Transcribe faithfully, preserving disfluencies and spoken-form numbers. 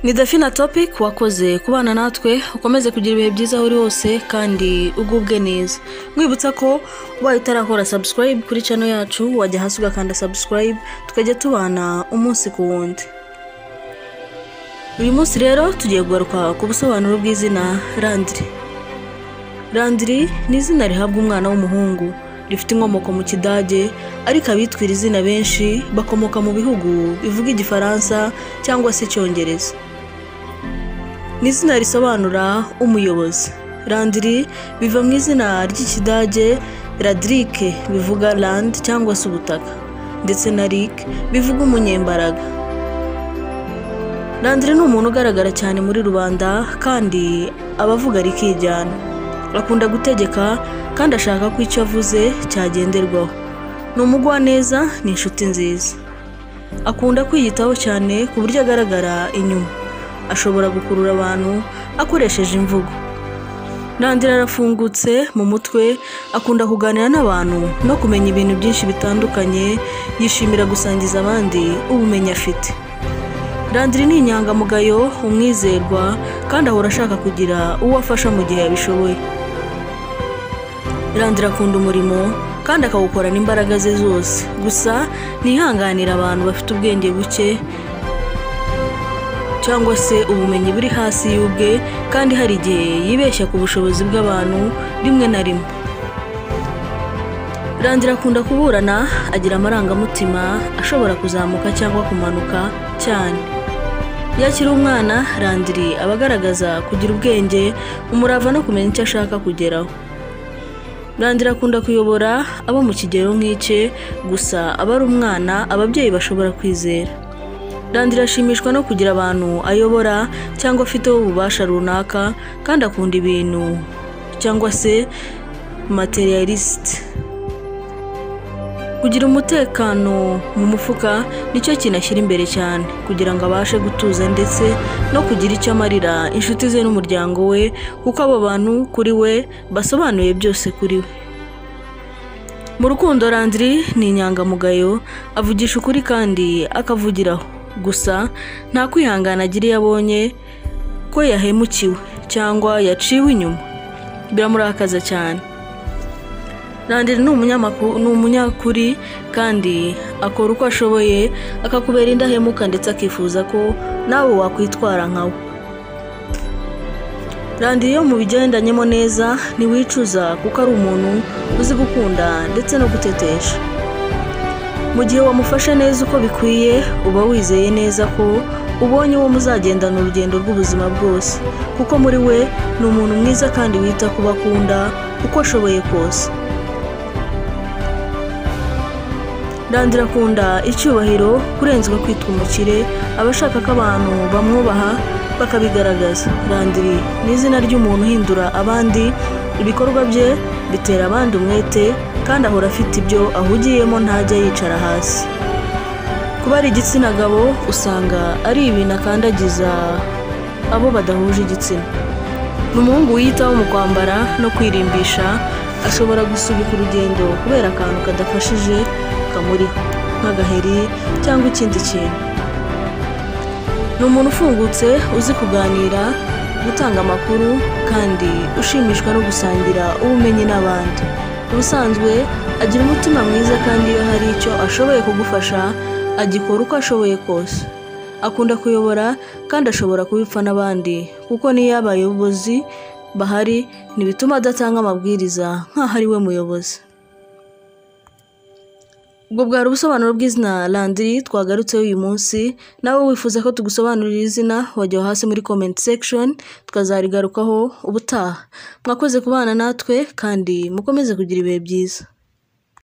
Ni Dafina Topic wakoze kubana natwe ukomeze kugira ibihe byiza aho uri hose kandi ugubwe neza. Mwibutsa ko wahitarakora subscribe kuri channel yacu, wajya hasi ugakanda subscribe tukajya tubana umunsi ku wundi. Uyu munsi rero tugiye kugaruka ku busobanuro bw'izina Landry. Landry ni izina rihabwa umwana w'umuhungu, rifite inkomoko mu Kidage ariko abitwira izina benshi bakomoka mu bihugu bivuga Igifaransa cyangwa se Icyongereza. Ni izina risobanura umuyobozi. Landry biva mu izina ry'Ikidage Ladrik bivuga land cyangwa se ubutaka, ndetse na Rik bivuga umunyembaraga. Landry ni umuntu ugaragara cyane muri rubanda kandi abavuga rikijyana. Akunda gutegeka kandi ashaka ko icyo avuze cyagenderwaho. Ni umugwaneza, ni inshuti nziza. Akunda kwiyitaho cyane ku buryo agaragara inyuma. Ashobora gukurura abantu akoresheje imvugo. Landry arafungutse mu mutwe, akunda kuganira n'abantu no kumenya ibintu byinshi bitandukanye, yishimira gusangiza abandi ubumenyi afite. Landry ni inyangamugayo, umwizerwa kandi ahora ashaka kugira uwo afasha mu gihe yabishoboye. Landry akunda umurimo kandi akawukorana imbaraga ze zose, gusa ntihanganira abantu bafite ubwenge buke cyangwa se ubumenyi buri hasi y'ubwe, kandi hari igihe yibeshya ku bushobozi bw'abantu rimwe na rimwe. Landry akunda kuburana, agira amarangamutima ashobora kuzamuka cyangwa kumanuka cyane. Yakiri umwana, Landry aba agaragaza kugira ubwenge, umurava no kumenya icyo ashaka kugeraho. Landry akunda kuyobora abo mu kigero nk'icye, gusa aba ari umwana ababyeyi bashobora kwizera. Landry ashimishwa no kugira abantu ayobora cyangwa afiteho ububasha runaka, kandi akunda ibintu cyangwa se materialist. Kugira umutekano mu mufuka nicyo kinashyira imbere cyane, kugira ngo abashe gutuza ndetse no kugira icyo amarira inshuti ze n'umuryango we, kuko abo bantu kuri we basobanuye byose kuri we. Mu rukundo, Landry ni inyangamugayo, avugisha ukuri kandi akavugiraho, gusa nta kwihangana agira iyo abonye ko yahemukiwe cyangwa yaciwe inyuma, biramurakaza cyane. Landry ni umunyamakuru, ni umunyakuri kandi akora uko ashoboye akakubera indahemuka, ndetse akifuza ko nawe wakwitwara nkawe. Landry yo mu bigendanyemo neza ntiwicuza, kuko ari umuntu uzi gukunda ndetse no gutetesha. Mu gihe wamufashe neza uko bikwiye, uba wizeye neza ko ubonye uwo muzagendana urugendo rw'ubuzima bwose, kuko muri we ni umuntu mwiza kandi wita ku bakunda uko ashoboye kose. Landry akunda icyubahiro kurenzwa kwitwa umukire, aba ashaka ko abantu bamwubaha bakabigaragaza. Landry ni izina ry'umuntu uhindura abandi, ibikorwa bye bitera abandi umwete kandi ahora afite ibyo ahugiyemo, ntajya yicara hasi. Kuba ari igitsina gabo usanga ari ibintu akandagiza abo badahuje igitsina. Ni umuhungu wiyitaho mu kwambara no kwirimbisha, ashobora gusubika urugendo kubera akantu kadafashije kamuriho nk'agaheri cyangwa ikindi kintu. Ni umuntu ufungutse, uzi kuganira, gutanga amakuru kandi ushimishwa no gusangira ubumenyi n'abandi. Ubusanzwe agira umutima mwiza, kandi iyo hari icyo ashoboye kugufasha agikora uko ashoboye kose. Akunda kuyobora kandi ashobora kubipfa n'abandi, kuko niyo abayobozi bahari ntibituma adatanga amabwiriza nk'aho ari we muyobozi. Ubwo bwari ubusobanuro bw'izina Landry twagarutseho uyu munsi. Nawe wifuza ko tugusobanurira izina, wajya hasi muri comment section tukazarigarukaho ubutaha. Mwakoze kubana natwe kandi mukomeze kugira ibihe byiza.